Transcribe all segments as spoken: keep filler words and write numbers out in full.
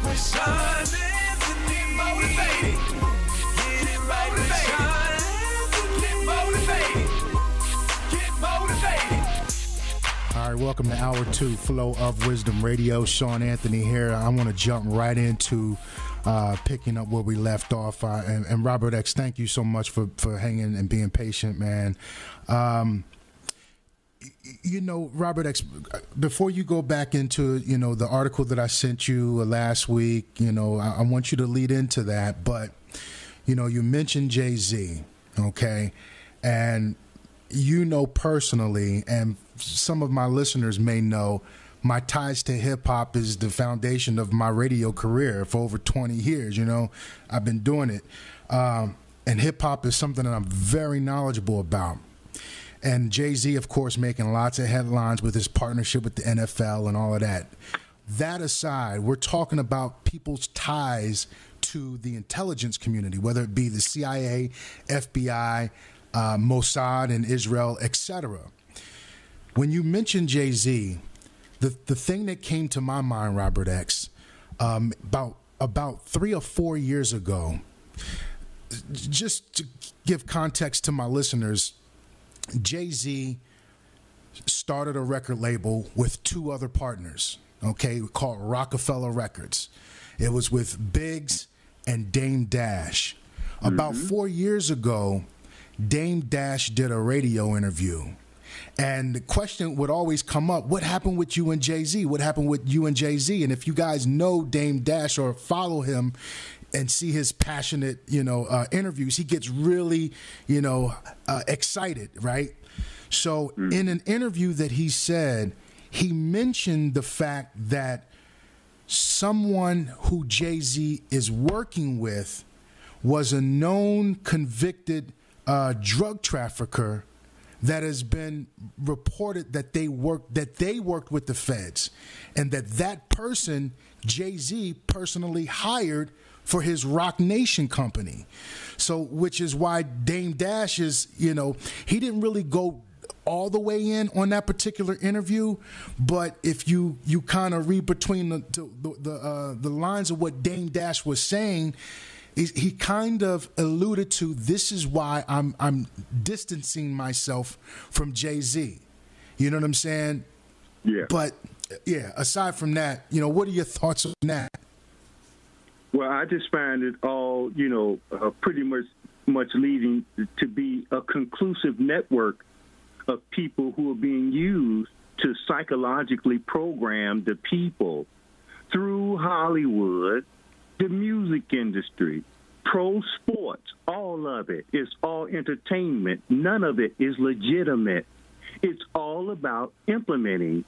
with Sean Anthony. Motivated. Get it right with Sean Anthony. Get motivated. Get motivated. All right, welcome to Hour Two, Flow of Wisdom Radio. Sean Anthony here. I want to jump right into uh, picking up where we left off. Uh, and, and Robert X, thank you so much for, for hanging and being patient, man. Um, you know, Robert X, before you go back into, you know, the article that I sent you last week, you know, I, I want you to lead into that. But, you know, you mentioned Jay-Z, okay? And you know personally, and some of my listeners may know, my ties to hip-hop is the foundation of my radio career for over twenty years. You know, I've been doing it. Um, and hip-hop is something that I'm very knowledgeable about. And Jay-Z, of course, making lots of headlines with his partnership with the N F L and all of that. That aside, we're talking about people's ties to the intelligence community, whether it be the C I A, F B I, uh, Mossad in Israel, et cetera. When you mentioned Jay-Z, the, the thing that came to my mind, Robert X, um, about, about three or four years ago, just to give context to my listeners, Jay-Z started a record label with two other partners, okay, called Rockefeller Records. It was with Biggs and Dame Dash. Mm-hmm. About four years ago, Dame Dash did a radio interview. And the question would always come up, what happened with you and Jay-Z? What happened with you and Jay-Z? And if you guys know Dame Dash or follow him and see his passionate, you know, uh, interviews, he gets really, you know, uh, excited, right? So mm. in an interview that he said, he mentioned the fact that someone who Jay-Z is working with was a known convicted uh, drug trafficker that has been reported that they worked that they worked with the feds, and that that person Jay-Z personally hired for his Rock Nation company. So, which is why Dame Dash is, you know, he didn't really go all the way in on that particular interview, but if you you kind of read between the the the, uh, the lines of what Dame Dash was saying, he kind of alluded to, this is why I'm I'm distancing myself from Jay-Z. You know what I'm saying? Yeah. But yeah, aside from that, you know, what are your thoughts on that? Well, I just find it all, you know, uh, pretty much much leading to be a conclusive network of people who are being used to psychologically program the people through Hollywood, the music industry, pro sports, all of it is all entertainment. None of it is legitimate. It's all about implementing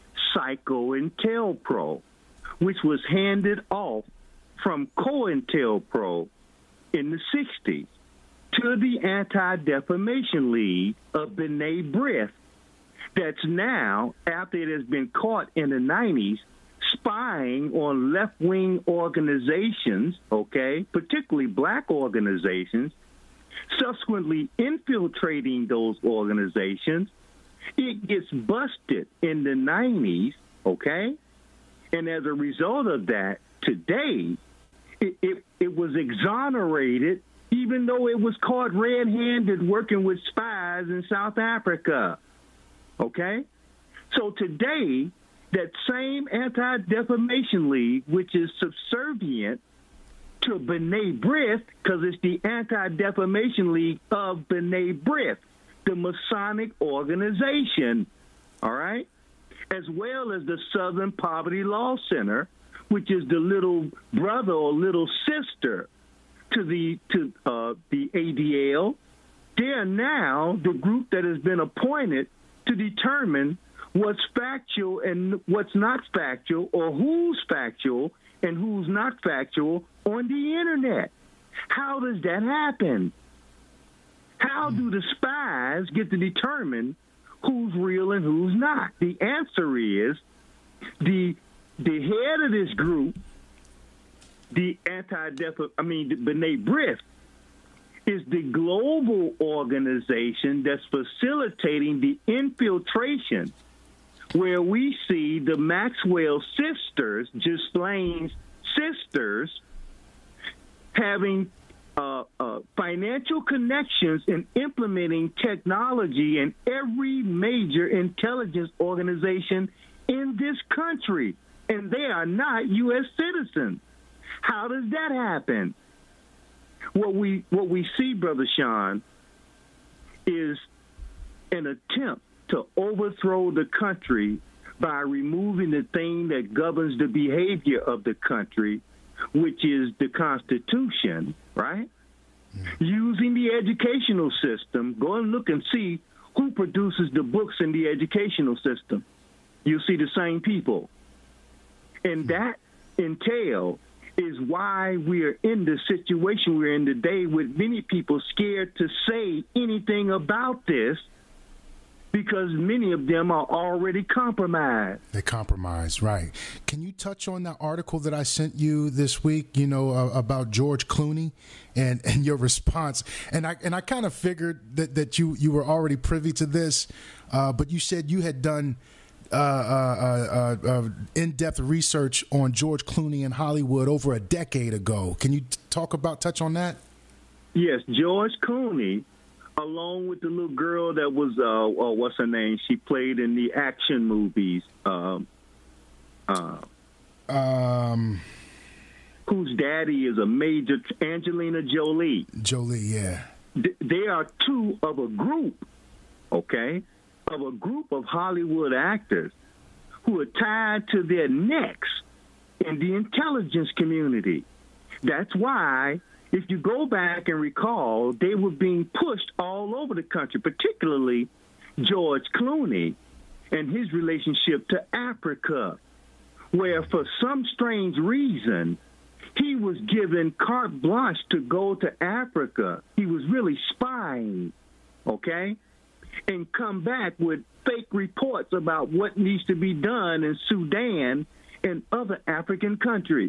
Psycho-Intel-Pro, which was handed off from COINTELPRO in the sixties to the Anti-Defamation League of B'nai B'rith, that's now, after it has been caught in the nineties, spying on left-wing organizations, okay, particularly black organizations, subsequently infiltrating those organizations. It gets busted in the nineties, okay? And as a result of that, today, it, it, it was exonerated, even though it was caught red-handed working with spies in South Africa, okay? So today, that same Anti-Defamation League, which is subservient to B'nai B'rith, because it's the Anti-Defamation League of B'nai B'rith, the Masonic organization, all right, as well as the Southern Poverty Law Center, which is the little brother or little sister to the to uh, the A D L. They are now the group that has been appointed to determine what's factual and what's not factual, or who's factual and who's not factual on the internet. How does that happen? How do the spies get to determine who's real and who's not? The answer is the the head of this group, the anti-def, I mean, the B'nai B'rith, is the global organization that's facilitating the infiltration, where we see the Maxwell sisters, Ghislaine's sisters having uh, uh, financial connections in implementing technology in every major intelligence organization in this country, and they are not U S citizens. How does that happen? What we what we see, Brother Sean, is an attempt to overthrow the country by removing the thing that governs the behavior of the country, which is the Constitution, right? Mm-hmm. Using the educational system, go and look and see who produces the books in the educational system. You'll see the same people. And that entail is why we are in the situation we're in today, with many people scared to say anything about this, because many of them are already compromised. They're compromised, right. Can you touch on that article that I sent you this week, you know, uh, about George Clooney and, and your response? And I and I kind of figured that, that you, you were already privy to this, uh, but you said you had done uh, uh, uh, uh, in-depth research on George Clooney in Hollywood over a decade ago. Can you talk about, touch on that? Yes, George Clooney, along with the little girl that was, uh, oh, what's her name? She played in the action movies. Um, uh, um, whose daddy is a major, Angelina Jolie. Jolie, yeah. They are two of a group, okay, of a group of Hollywood actors who are tied to their necks in the intelligence community. That's why, if you go back and recall, they were being pushed all over the country, particularly George Clooney and his relationship to Africa, where for some strange reason, he was given carte blanche to go to Africa. He was really spying, okay, and come back with fake reports about what needs to be done in Sudan and other African countries.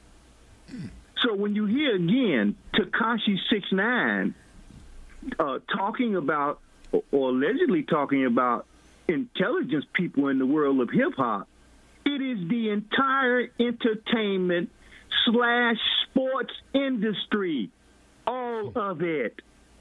So when you hear again Tekashi six nine uh, talking about, or allegedly talking about, intelligence people in the world of hip-hop, it is the entire entertainment slash sports industry, all of it,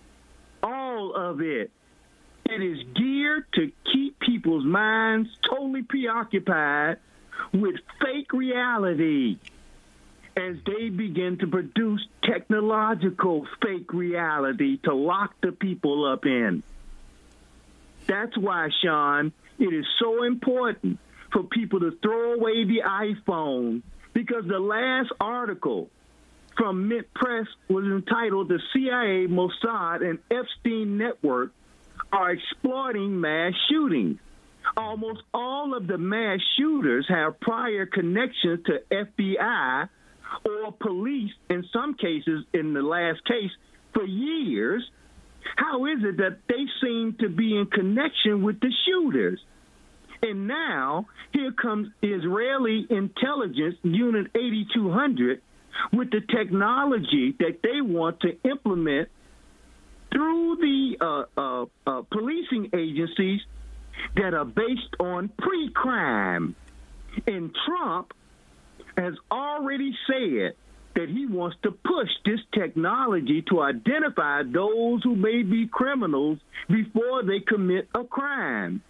all of it. It is geared to keep people's minds totally preoccupied with fake reality as they begin to produce technological fake reality to lock the people up in. That's why, Sean, it is so important for people to throw away the iPhone, because the last article from Mint Press was entitled "The C I A, Mossad, and Epstein Network are exploiting mass shootings." Almost all of the mass shooters have prior connections to F B I or police, in some cases, in the last case, for years. How is it that they seem to be in connection with the shooters? And now, here comes Israeli intelligence, Unit eighty-two hundred, with the technology that they want to implement through the uh, uh, uh, policing agencies that are based on pre-crime. And Trump has already said that he wants to push this technology to identify those who may be criminals before they commit a crime.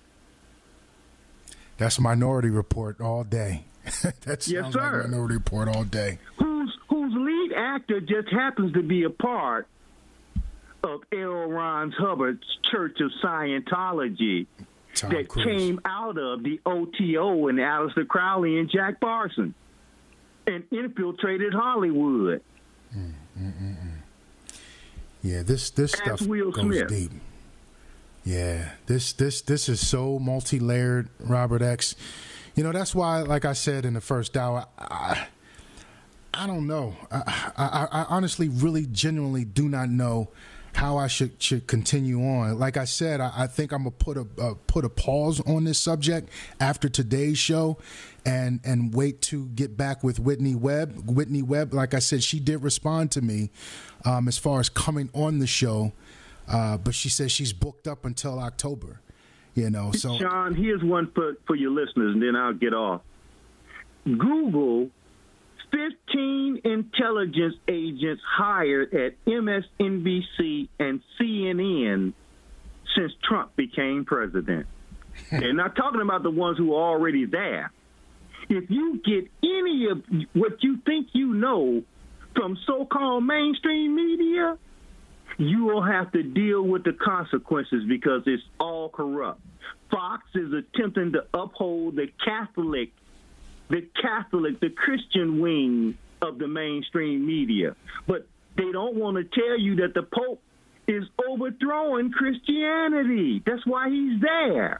That's Minority Report all day. That sounds yes, sir. like Minority Report all day. Whose whose lead actor just happens to be a part of L. Ron Hubbard's Church of Scientology Tom that Cruise. Came out of the O T O and Aleister Crowley and Jack Parsons and infiltrated Hollywood. Mm, mm, mm, mm. Yeah, this this That's stuff Will goes Smith. deep. Yeah, this this this is so multi-layered, Robert X. You know, that's why, like I said in the first hour, I, I don't know. I, I, I honestly, really, genuinely do not know how I should should continue on. Like I said, I, I think I'm gonna put a uh, put a pause on this subject after today's show, and and wait to get back with Whitney Webb. Whitney Webb, like I said, she did respond to me um, as far as coming on the show, uh, but she says she's booked up until October. You know, so Sean, here's one for for your listeners, and then I'll get off. Google fifteen intelligence agents hired at M S N B C and C N N since Trump became president. They're not talking about the ones who are already there. If you get any of what you think you know from so-called mainstream media, you will have to deal with the consequences because it's all corrupt. Fox is attempting to uphold the Catholic, the Catholic, the Christian wing of the mainstream media. But they don't want to tell you that the Pope is overthrowing Christianity. That's why he's there.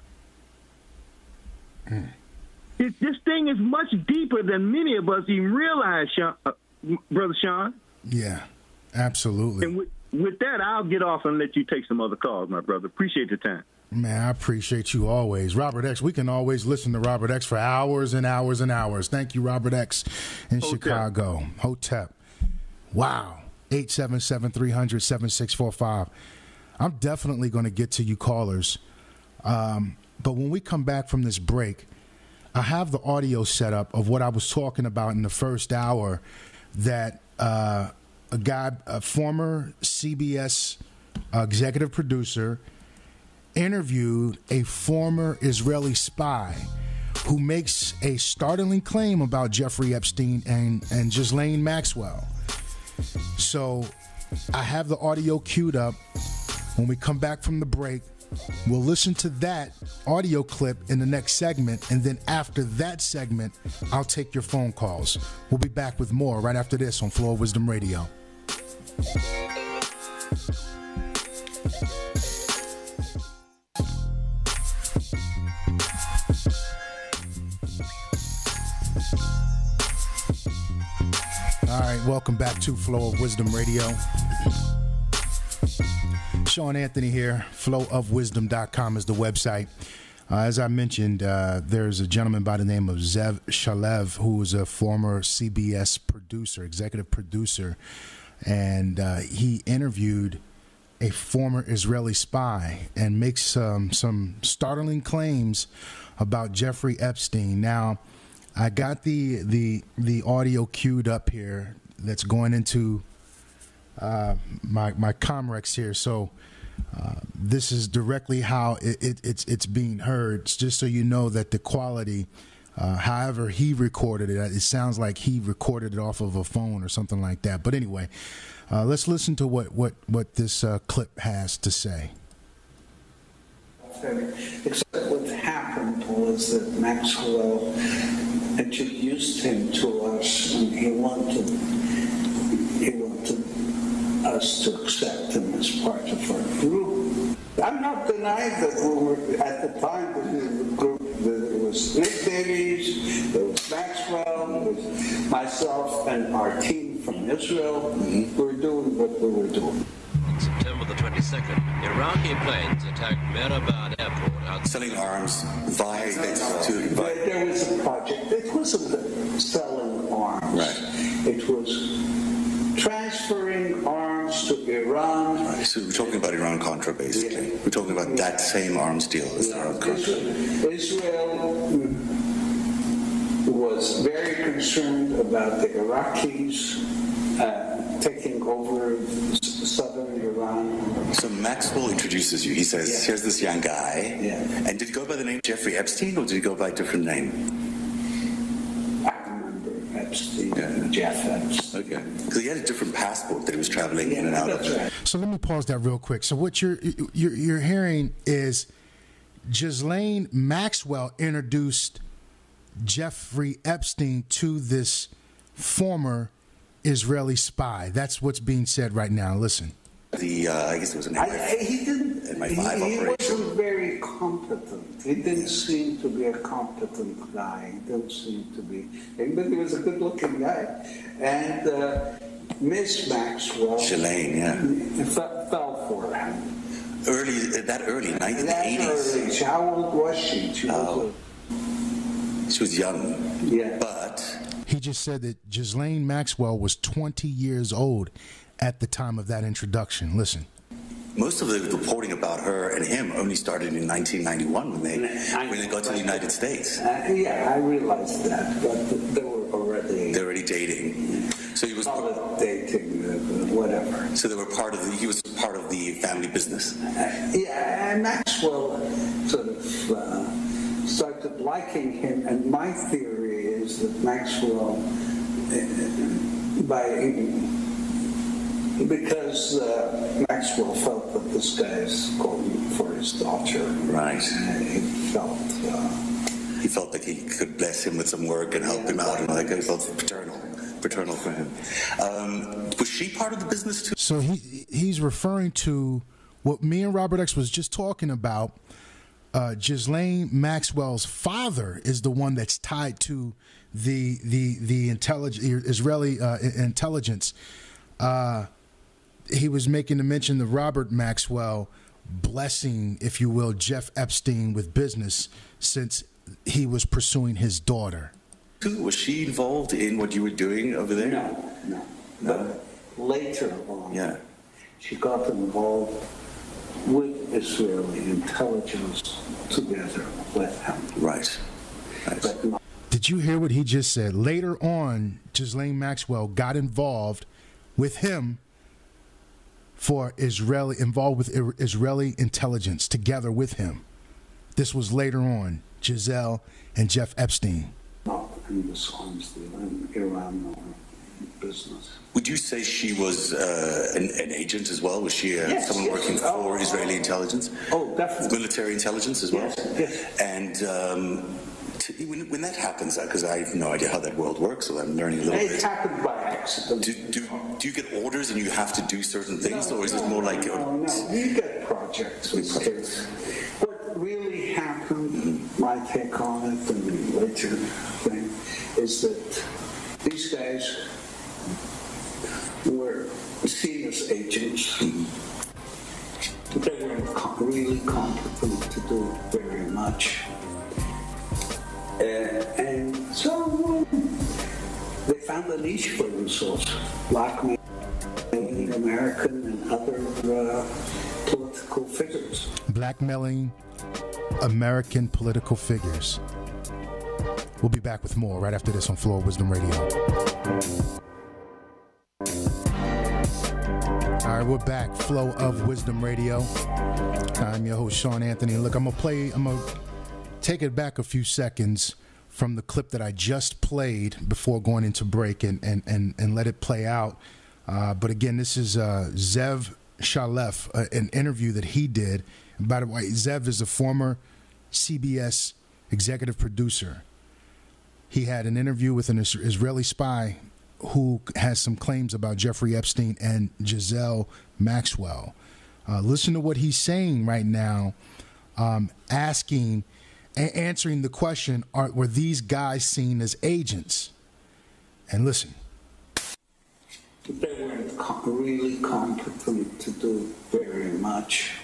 Mm. It, this thing is much deeper than many of us even realize, Sean, uh, Brother Sean. Yeah, absolutely. And with, with that, I'll get off and let you take some other calls, my brother. Appreciate your time. Man, I appreciate you always. Robert X, we can always listen to Robert X for hours and hours and hours. Thank you, Robert X in Hotep. Chicago. Hotep. Wow. eight seven seven, three hundred, seven six four five. I'm definitely going to get to you callers. Um, but when we come back from this break, I have the audio set up of what I was talking about in the first hour, that uh, a guy, a former C B S uh, executive producer, interviewed a former Israeli spy who makes a startling claim about Jeffrey Epstein and, and Ghislaine Maxwell. So I have the audio queued up. When we come back from the break, we'll listen to that audio clip in the next segment, and then after that segment, I'll take your phone calls. We'll be back with more right after this on Flow of Wisdom Radio. All right, welcome back to Flow of Wisdom Radio. Sean Anthony here. flow of wisdom dot com is the website. Uh, as I mentioned, uh, there's a gentleman by the name of Zev Shalev, who is a former C B S producer, executive producer, and uh, he interviewed a former Israeli spy and makes um, some startling claims about Jeffrey Epstein. Now, I got the the the audio queued up here that's going into uh, my my Comrex here. So uh, this is directly how it, it, it's it's being heard. It's just so you know that the quality, uh, however he recorded it, it sounds like he recorded it off of a phone or something like that. But anyway, uh, let's listen to what what what this uh, clip has to say. Except what happened was that Maxwell introduced him to us, and he wanted he wanted us to accept him as part of our group. I'm not denying that we were at the time that the group, there was Nick Davies, there was Maxwell, there was myself, and our team from Israel. Mm-hmm. We were doing what we were doing. On September the twenty-second, Iraqi planes attacked Mehrabad Airport. Selling arms via to There, there was a project. It wasn't selling arms. Right. It was transferring arms to Iran. Right. So we're talking about Iran-Contra, basically. Yeah. We're talking about yeah. that same arms deal as yeah. Iran-Contra. Israel was very concerned about the Iraqis uh, taking over southern Iran. So Maxwell introduces you. He says, yeah. here's this young guy. Yeah. And did he go by the name Jeffrey Epstein, or did he go by a different name? I remember Epstein, yeah. Jeff Epstein. Okay. Because he had a different passport that he was traveling yeah, in and out that's of. Right. So let me pause that real quick. So what you're you're, you're hearing is Ghislaine Maxwell introduced Jeffrey Epstein to this former Israeli spy. That's what's being said right now. Listen. The uh, I guess it was an I, I, he didn't. M I He, five he operation. wasn't very competent. He didn't seem to be a competent guy. He didn't seem to be. But he was a good-looking guy. And uh, Miss Maxwell, Ghislaine, yeah, fell, fell for him. Early that early nineteen eighties. eighties. How old was she? She oh. was a, She was young. Yeah. But he just said that Ghislaine Maxwell was twenty years old at the time of that introduction. Listen. Most of the reporting about her and him only started in nineteen ninety-one when they when they got to the United States. Uh, yeah, I realized that, but they were already They're already dating. So he was call it dating, uh, whatever. So they were part of the, he was part of the family business. Uh, yeah, and Maxwell sort of uh, started liking him, and my theory is that Maxwell, uh, by because uh, Maxwell felt that this guy is going for his daughter. Right. Uh, he felt. Uh, he felt like he could bless him with some work and help yeah, him out, and like he felt paternal. paternal for him. Um, was she part of the business too? So he he's referring to what me and Robert X was just talking about. Uh, Ghislaine Maxwell's father is the one that's tied to the the the intellig- Israeli uh, intelligence. Uh, he was making the mention of Robert Maxwell blessing, if you will, Jeff Epstein with business since he was pursuing his daughter. Was she involved in what you were doing over there? No, no. But later on, yeah. she got involved with Israeli intelligence together with him. Right. right. But not Did you hear what he just said? Later on, Ghislaine Maxwell got involved with him for Israeli, involved with Israeli intelligence together with him. This was later on, Giselle and Jeff Epstein. not in dishonesty in Iran or business. Would you say she was uh, an, an agent as well? Was she uh, Yes, someone yes. working Oh, for Israeli intelligence? Oh, definitely. Military intelligence as well? Yes, yes. And um, to, when, when that happens, because I have no idea how that world works, so I'm learning a little It bit. happened by accident. Do, do, do you get orders and you have to do certain things, No, or is it no, more like... No, no, you get projects. With projects. What really happened, my take on it, and later thing, is that these guys were seen as agents. They weren't co- really competent to do very much. Uh, and so they found a niche for themselves, blackmailing American and other uh, political figures. Blackmailing American political figures. We'll be back with more right after this on Floor of Wisdom Radio. All right, we're back. Flow of Wisdom Radio. I'm your host, Sean Anthony. Look, I'm going to play, I'm going to take it back a few seconds from the clip that I just played before going into break and, and, and, and let it play out. Uh, but again, this is uh, Zev Shalef, uh, an interview that he did. And by the way, Zev is a former C B S executive producer. He had an interview with an Israeli spy who has some claims about Jeffrey Epstein and Giselle Maxwell. Uh, listen to what he's saying right now, um, asking, a- answering the question, are, were these guys seen as agents? And listen. They weren't co- really competent to do very much.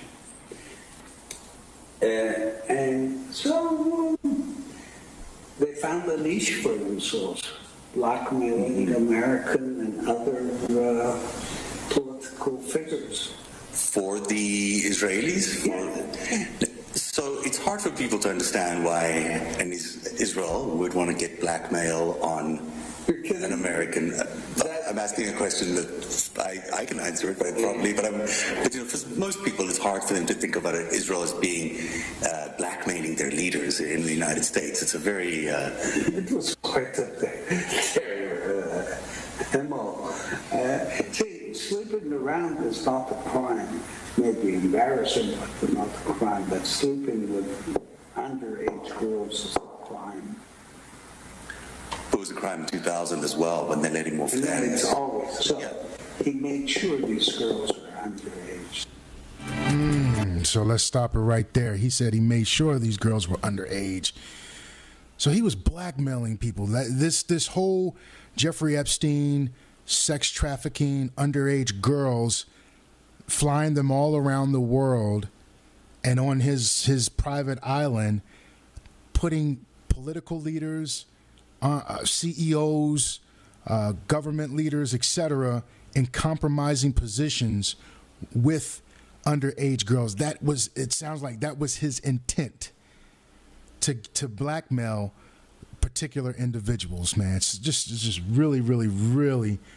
Uh, and so they found a niche for themselves, blackmailing American and other uh, political figures. For the Israelis? For, so it's hard for people to understand why an is, Israel would want to get blackmail on an American. Uh, I'm asking a question that I, I can answer it quite probably, but, I'm, but you know, for most people, it's hard for them to think about it, Israel as being uh, blackmailing their leaders in the United States. It's a very... Uh, it was quite a their uh, M O. Uh, see, sleeping around is not a crime. Maybe embarrassing, but not a crime. But sleeping with underage girls is a crime. It was a crime in two thousand as well, when they let him off And the then it's hands. always so. Yeah. He made sure these girls were underage. Mm, so let's stop it right there. He said he made sure these girls were underage. So he was blackmailing people. That, this this whole Jeffrey Epstein, sex trafficking, underage girls, flying them all around the world, and on his his private island, putting political leaders, uh, C E Os, uh, government leaders, et cetera, in compromising positions with underage girls. That was, it sounds like that was his intent, to to blackmail particular individuals, man. It's just it's just really, really, really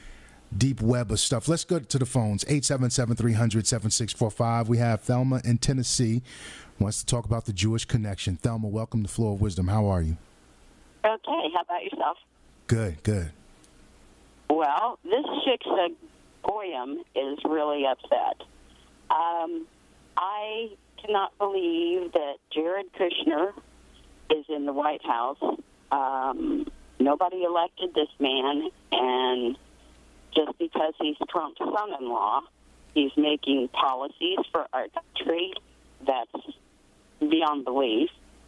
deep web of stuff. Let's go to the phones. eight seven seven, three hundred, seven six four five. We have Thelma in Tennessee. Wants to talk about the Jewish connection. Thelma, welcome to Floor of Wisdom. How are you? Okay, how about yourself? Good, good. Well, this Shiksa Goyim is really upset. Um, I cannot believe that Jared Kushner is in the White House. Um, nobody elected this man, and just because he's Trump's son-in-law, he's making policies for our country that's beyond belief.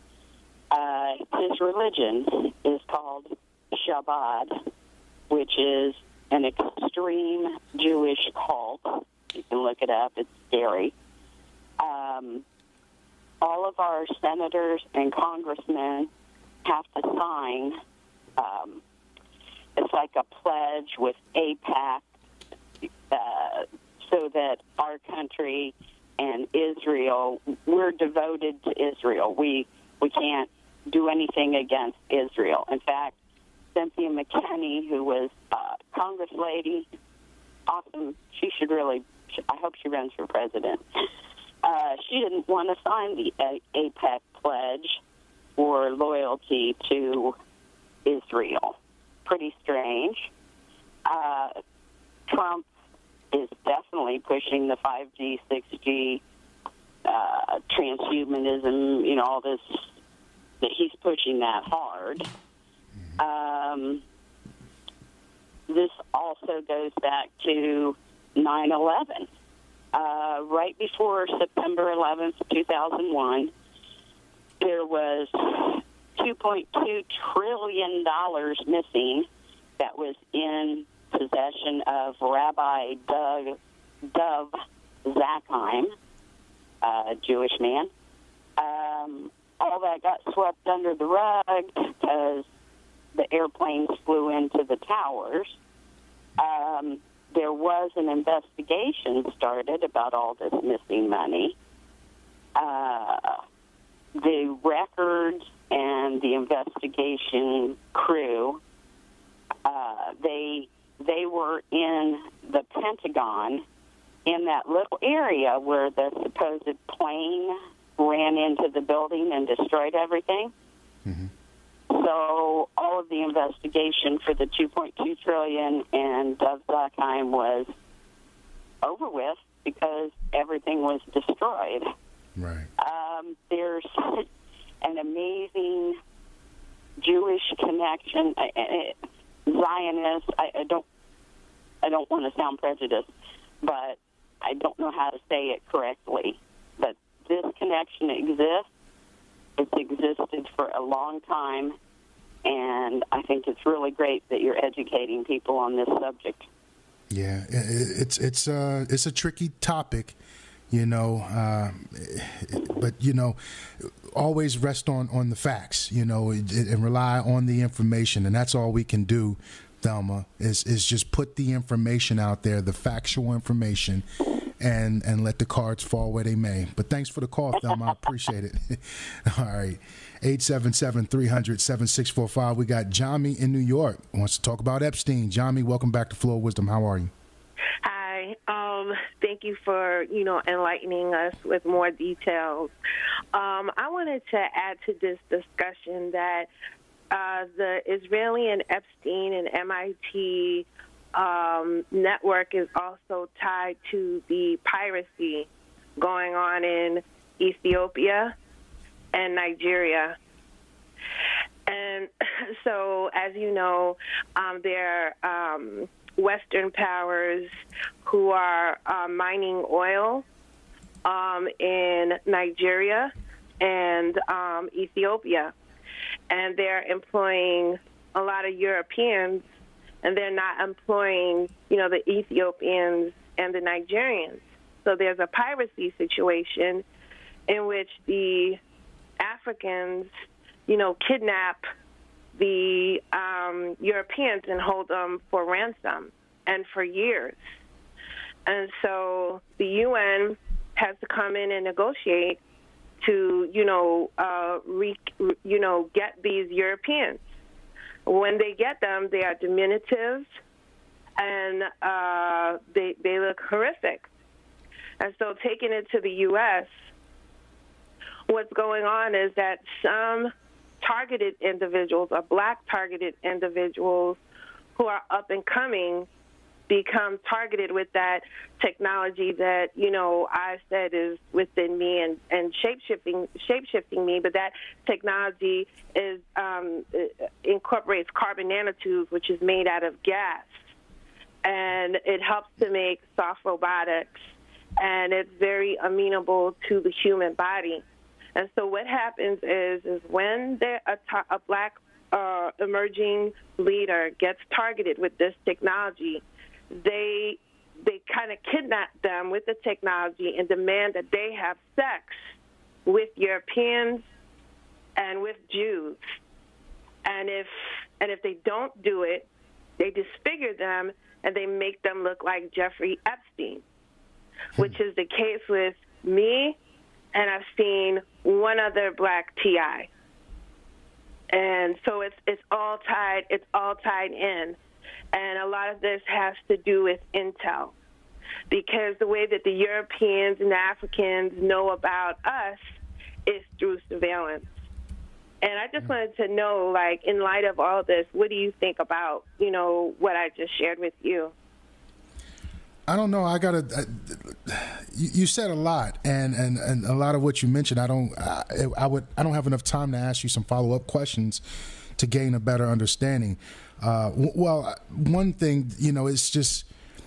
Uh, his religion is called Shabbat, which is an extreme Jewish cult. You can look it up. It's scary. Um, all of our senators and congressmen have to sign. Um, it's like a pledge with AIPAC, uh, so that our country and Israel, we're devoted to Israel. We we can't do anything against Israel. In fact, Cynthia McKinney, who was a Congress lady, awesome. She should really, I hope she runs for president. Uh, she didn't want to sign the AIPAC pledge for loyalty to Israel. Pretty strange. Uh, Trump is definitely pushing the five G, six G, uh, transhumanism, you know, all this, that he's pushing that hard. Um, this also goes back to nine eleven. Uh, right before September eleventh, two thousand one, there was two point two trillion dollars missing that was in possession of Rabbi Doug, Dov Zakheim, a Jewish man. Um, all that got swept under the rug because the airplanes flew into the towers. Um, there was an investigation started about all this missing money. Uh, the records and the investigation crew, uh, they they were in the Pentagon in that little area where the supposed plane ran into the building and destroyed everything. Mm-hmm. So all of the investigation for the two point two trillion dollars and Dov Zakheim was over with because everything was destroyed. Right. Um, there's an amazing Jewish connection. Zionist. I, I don't. I don't want to sound prejudiced, but I don't know how to say it correctly. But this connection exists. It's existed for a long time, and I think it's really great that you're educating people on this subject. Yeah, it's it's uh it's a tricky topic, you know, uh, but you know, always rest on, on the facts, you know, and rely on the information, and that's all we can do, Thelma, is is just put the information out there, the factual information, and and let the cards fall where they may. But thanks for the call, Thelma. I appreciate it. All right. eight seven seven, three hundred, seven six four five. We got Jami in New York. Wants to talk about Epstein. Jami, welcome back to Floor of Wisdom. How are you? Hi. Um, thank you for, you know, enlightening us with more details. Um, I wanted to add to this discussion that uh, the Israeli and Epstein and M I T Um, network is also tied to the piracy going on in Ethiopia and Nigeria. And so, as you know, um, there are um, Western powers who are uh, mining oil um, in Nigeria and um, Ethiopia. And they're employing a lot of Europeans, and they're not employing, you know, the Ethiopians and the Nigerians. So there's a piracy situation in which the Africans, you know, kidnap the um, Europeans and hold them for ransom, and for years. And so the U N has to come in and negotiate to, you know, uh, re, you know, get these Europeans. When they get them, they are diminutive, and uh, they they look horrific. And so, taking it to the U S, what's going on is that some targeted individuals, or black targeted individuals who are up and coming, become targeted with that technology that, you know, I said is within me and, and shape-shifting, shape-shifting me, but that technology is um, incorporates carbon nanotubes, which is made out of gas, and it helps to make soft robotics, and it's very amenable to the human body. And so what happens is, is when there, a, a black uh, emerging leader gets targeted with this technology, they they kind of kidnap them with the technology and demand that they have sex with Europeans and with Jews. And if and if they don't do it, they disfigure them and they make them look like Jeffrey Epstein, which is the case with me, and I've seen one other black T I. And so it's it's all tied it's all tied in. And a lot of this has to do with intel, because the way that the Europeans and the Africans know about us is through surveillance. And I just wanted to know, like, in light of all this, what do you think about, you know, what I just shared with you? I don't know. I gotta. I, you, you said a lot, and, and, and a lot of what you mentioned. I don't. I, I would. I don't have enough time to ask you some follow up questions to gain a better understanding. Uh, well, one thing, you know, it's just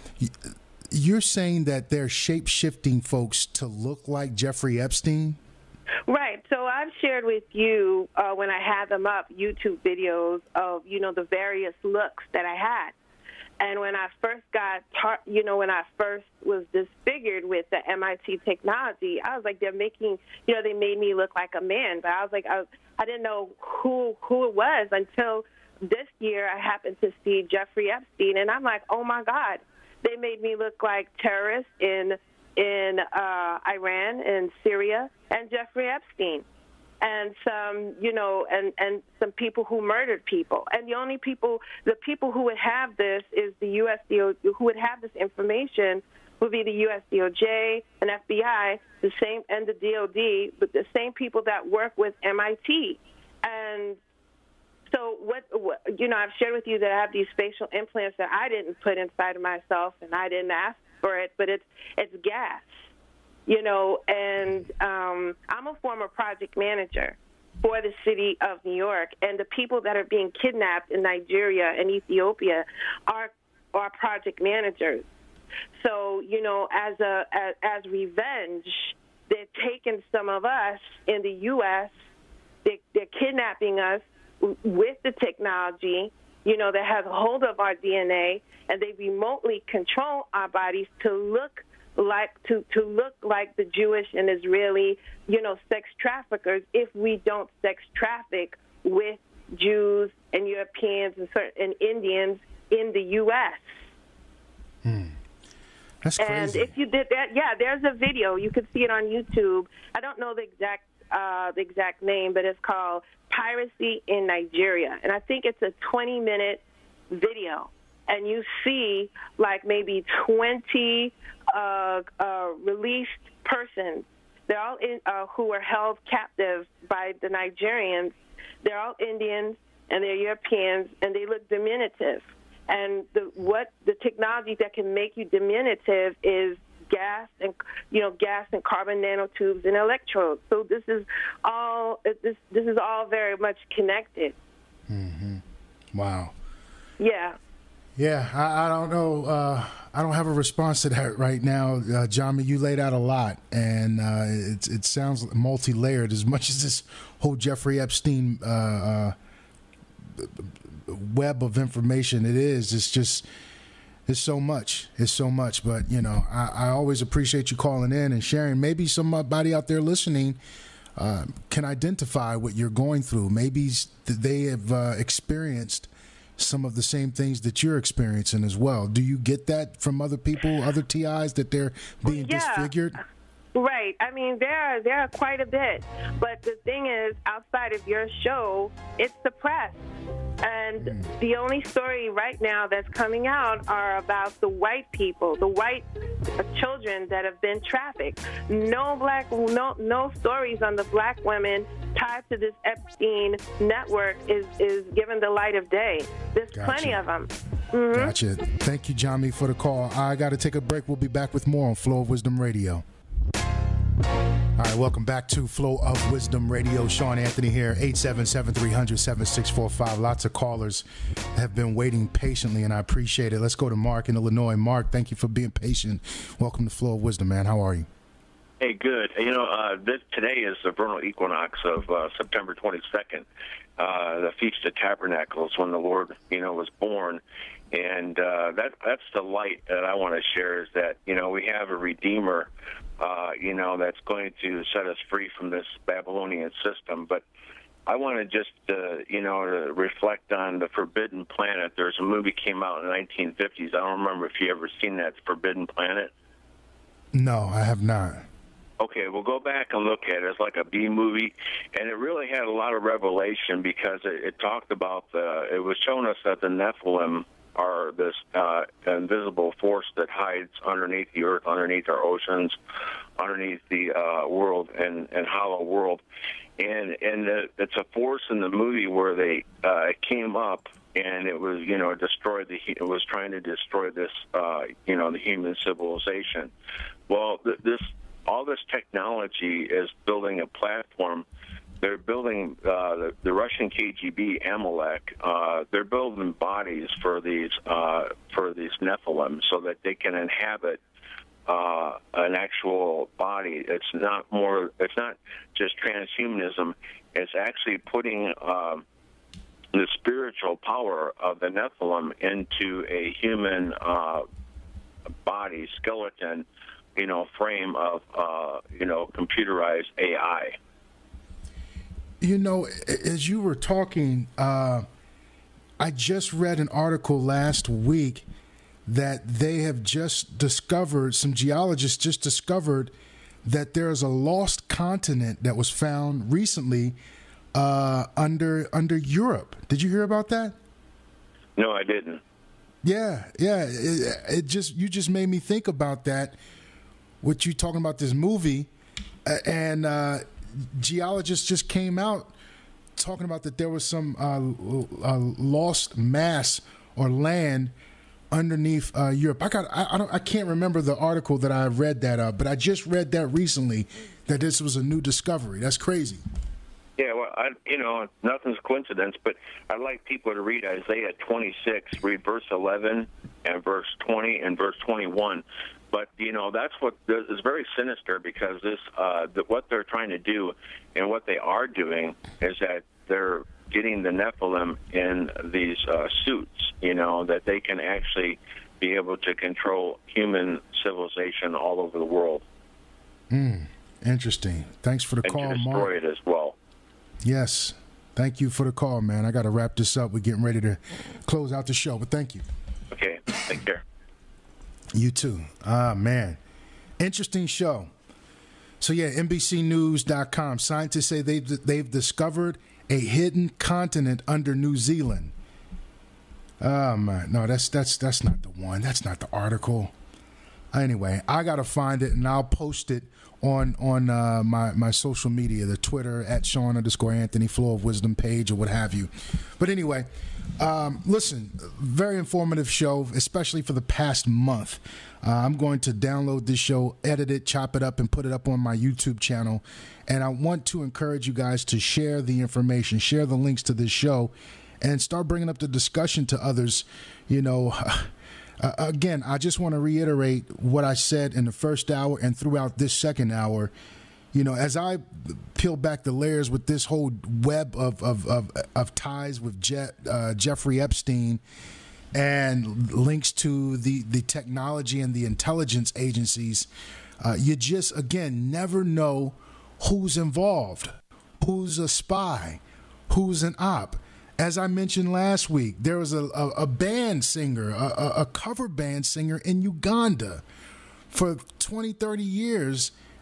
you're saying that they're shape shifting folks to look like Jeffrey Epstein. Right. So I've shared with you uh, when I had them up YouTube videos of, you know, the various looks that I had. And when I first got, tar- you know, when I first was disfigured with the M I T technology, I was like, they're making, you know, they made me look like a man. But I was like, I, was, I didn't know who who it was until this year I happened to see Jeffrey Epstein. And I'm like, oh, my God, they made me look like terrorists in in uh, Iran and Syria, and Jeffrey Epstein. And some, you know, and, and some people who murdered people. And the only people, the people who would have this is the U S D O, who would have this information would be the U S D O J and F B I, the same, and the D O D, but the same people that work with M I T. And so what, what, you know, I've shared with you that I have these facial implants that I didn't put inside of myself, and I didn't ask for it, but it's it's gas. You know, and um, I'm a former project manager for the city of New York, and the people that are being kidnapped in Nigeria and Ethiopia are are project managers. So, you know, as a as, as revenge, they're taking some of us in the U S They, they're kidnapping us with the technology, you know, that has a hold of our D N A, and they remotely control our bodies to look like to, to look like the Jewish and Israeli, you know, sex traffickers if we don't sex traffic with Jews and Europeans and, and Indians in the U S Hmm. That's crazy. And if you did that, yeah, there's a video. You can see it on YouTube. I don't know the exact uh, the exact name, but it's called Piracy in Nigeria. And I think it's a twenty-minute video. And you see, like, maybe twenty uh, uh, released persons. They're all in, uh, who were held captive by the Nigerians. They're all Indians and they're Europeans, and they look diminutive. And the, what the technology that can make you diminutive is gas and you know gas and carbon nanotubes and electrodes. So this is all this this is all very much connected. Mm-hmm. Wow. Yeah. Yeah, I, I don't know. Uh, I don't have a response to that right now, uh, Jami. You laid out a lot, and uh, it, it sounds multi-layered. As much as this whole Jeffrey Epstein uh, uh, web of information it is, it's just it's so much. It's so much. But you know, I, I always appreciate you calling in and sharing. Maybe somebody out there listening uh, can identify what you're going through. Maybe they have uh, experienced some of the same things that you're experiencing as well. Do you get that from other people, other T Is, that they're being yeah. disfigured? Right. I mean, there are, there are quite a bit. But the thing is, outside of your show, it's the press. And mm. the only story right now that's coming out are about the white people, the white children that have been trafficked. No black, no no stories on the black women tied to this Epstein network is, is given the light of day. There's gotcha. plenty of them. Mm-hmm. Gotcha. Thank you, Johnny, for the call. I got to take a break. We'll be back with more on Flow of Wisdom Radio. All right, welcome back to Flow of Wisdom Radio. Sean Anthony here, eight seven seven, three hundred, seven six four five. Lots of callers have been waiting patiently, and I appreciate it. Let's go to Mark in Illinois. Mark, thank you for being patient. Welcome to Flow of Wisdom, man. How are you? Hey, good. You know, uh, this, today is the vernal equinox of uh, September twenty-second, uh, the Feast of Tabernacles, when the Lord, you know, was born. And uh, that that's the light that I want to share, is that, you know, we have a Redeemer, uh, you know, that's going to set us free from this Babylonian system. But I want to just, uh, you know, to reflect on the Forbidden Planet. There's a movie came out in the nineteen fifties. I don't remember if you ever seen that, Forbidden Planet. No, I have not. Okay, well, go back and look at it. It's like a B movie, and it really had a lot of revelation, because it, it talked about the, it was showing us that the Nephilim are this uh, invisible force that hides underneath the earth, underneath our oceans, underneath the uh, world and, and hollow world. And and the, it's a force in the movie where they uh, came up, and it was, you know, destroyed the, it was trying to destroy this, uh, you know, the human civilization. Well, th- this all this technology is building a platform. They're building uh, the, the Russian K G B, Amalek. Uh, they're building bodies for these uh, for these Nephilim, so that they can inhabit uh, an actual body. It's not more. It's not just transhumanism. It's actually putting uh, the spiritual power of the Nephilim into a human uh, body, skeleton, you know, frame of uh, you know, computerized A I. You know, as you were talking, uh, I just read an article last week that they have just discovered, some geologists just discovered that there's a lost continent that was found recently uh, under under Europe. Did you hear about that? No, I didn't. Yeah, yeah. It, it just you just made me think about that. What you talking about this movie, uh, and. Uh, Geologists just came out talking about that there was some uh, uh, lost mass or land underneath uh, Europe. I got, I, I don't, I can't remember the article that I read that up, but I just read that recently, that this was a new discovery. That's crazy. Yeah, well, I, you know, nothing's coincidence, but I'd like people to read Isaiah twenty-six, read verse eleven and verse twenty and verse twenty-one. But, you know, that's what is very sinister, because this, uh, the, what they're trying to do and what they are doing is that they're getting the Nephilim in these uh, suits, you know, that they can actually be able to control human civilization all over the world. Mm, interesting. Thanks for the and call, to destroy Mark. it as well. Yes. Thank you for the call, man. I got to wrap this up. We're getting ready to close out the show, but thank you. Okay. Take care. You too. Ah, man. Interesting show. So, yeah, N B C news dot com. Scientists say they've, they've discovered a hidden continent under New Zealand. Oh, man. No, that's, that's, that's not the one. That's not the article. Anyway, I got to find it, and I'll post it on on uh, my, my social media, the Twitter, at Sean underscore Anthony, Flow of Wisdom page, or what have you. But anyway, um, listen, very informative show, especially for the past month. Uh, I'm going to download this show, edit it, chop it up, and put it up on my YouTube channel. And I want to encourage you guys to share the information, share the links to this show, and start bringing up the discussion to others. You know, uh, again, I just want to reiterate what I said in the first hour and throughout this second hour. You know, as I peel back the layers with this whole web of of of, of ties with Je- uh, Jeffrey Epstein and links to the, the technology and the intelligence agencies, uh, you just, again, never know who's involved, who's a spy, who's an op. As I mentioned last week, there was a, a, a band singer, a, a cover band singer in Uganda for twenty, thirty years,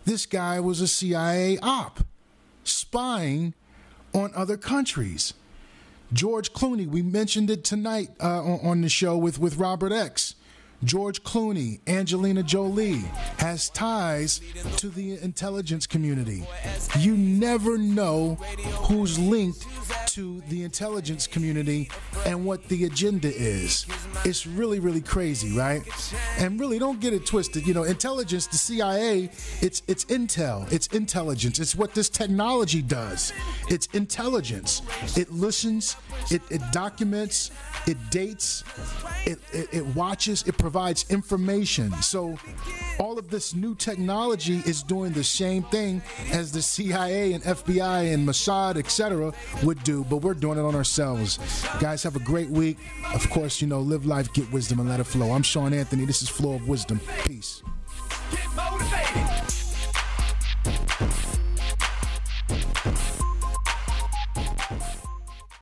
this guy was a C I A op, spying on other countries. George Clooney, we mentioned it tonight uh, on, on the show with, with Robert X. George Clooney, Angelina Jolie, has ties to the intelligence community. You never know who's linked to the intelligence community and what the agenda is. It's really, really crazy, right? And really, don't get it twisted. You know, intelligence, the C I A, it's it's intel, it's intelligence. It's what this technology does. It's intelligence. It listens, it, it documents, it dates, it, it, it watches, it provides information. So all of this new technology is doing the same thing as the C I A and F B I and Mossad, et cetera, would do, but we're doing it on ourselves. Guys, have a great week. Of course, you know, live life, get wisdom, and let it flow. I'm Sean Anthony. This is Flow of Wisdom. Peace. Get motivated.